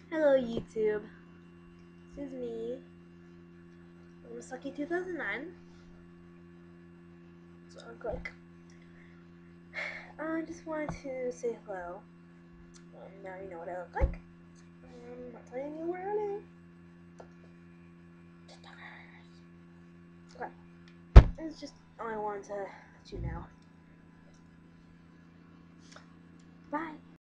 Hello YouTube, this is me, Sucky2009, so I'll click. I just wanted to say hello. Now you know what I look like. I'm not telling you where I live. Okay, it's just all I wanted to let you know. Bye.